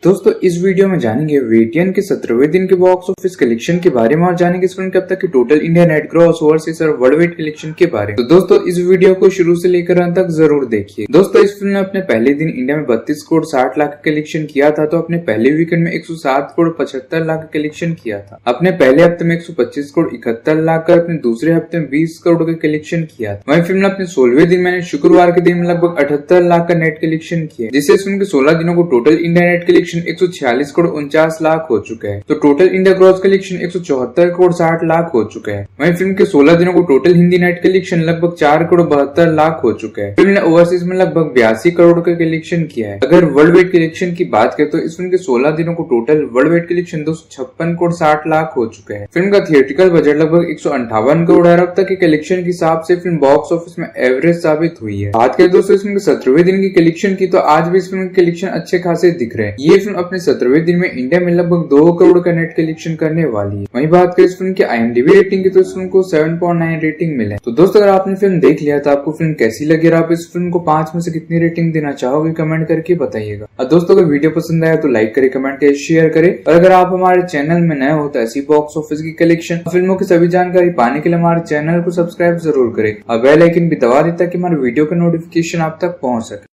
दोस्तों इस वीडियो में जानेंगे वेटियन के 17वें दिन के बॉक्स ऑफिस कलेक्शन के बारे में और जानेंगे इस फिल्म के अब तक की total India net gross overseas और वर्ल्ड वाइड कलेक्शन के बारे में। तो दोस्तों इस वीडियो को शुरू से लेकर अंत तक जरूर देखिए। दोस्तों इस फिल्म ने अपने पहले दिन इंडिया में 32 करोड़ 60 लाख का कलेक्शन किया था, तो अपने पहले वीकेंड में 107 करोड़ 75 लाख का कलेक्शन किया था। अपने पहले हफ्ते में 125 करोड़ 71 लाख का, अपने दूसरे हफ्ते में 20 करोड़ का कलेक्शन किया था। वहीं फिल्म ने अपने 16वें दिन में शुक्रवार के दिन में लगभग 78 लाख का नेट कलेक्शन किया, जिससे इस फिल्म के 16 दिनों को total India net collection 146 crore 49 lakh हो चुका है। तो total India gross collection 174 crore 60 lakh हो चुका है। वहीं फिल्म के 16 दिनों को टोटल हिंदी नेट कलेक्शन लगभग 4 करोड़ 72 लाख हो चुका है। फिल्म ने ओवरसीज में लगभग 82 करोड़ का कलेक्शन किया है। अगर वर्ल्ड वाइड कलेक्शन की बात करें तो इस फिल्म के 16 दिनों को total world wide collection 256 crore 60 lakh हो चुका है। फिल्म का थिएट्रिकल बजट लगभग 158 करोड़ है। अब तक के कलेक्शन के हिसाब से फिल्म बॉक्स ऑफिस में एवरेज साबित हुई है। बात करें दोस्तों इस फिल्म के 17वें दिन की कलेक्शन की, तो आज भी इस फिल्म के कलेक्शन अच्छे खासे दिख रहे हैं। ये फिल्म अपने 17वें दिन में इंडिया में लगभग 2 करोड़ का नेट कलेक्शन करने वाली है। वहीं बात करें इस फिल्म की IMDb रेटिंग की, तो इस फिल्म को 7.9 रेटिंग मिले। तो दोस्तों अगर आपने फिल्म देख लिया तो आपको फिल्म कैसी लगी और आप इस फिल्म को 5 में से कितनी रेटिंग देना चाहोगे कमेंट करके बताइएगा। और दोस्तों अगर वीडियो पसंद आया तो लाइक करे, कमेंट करे, शेयर करे। और अगर आप हमारे चैनल में नए हो तो ऐसी बॉक्स ऑफिस की कलेक्शन फिल्मों की सभी जानकारी पाने के लिए हमारे चैनल को सब्सक्राइब जरूर करें और बेल आइकन भी दबा दें ताकि हमारे वीडियो का नोटिफिकेशन आप तक पहुंच सके।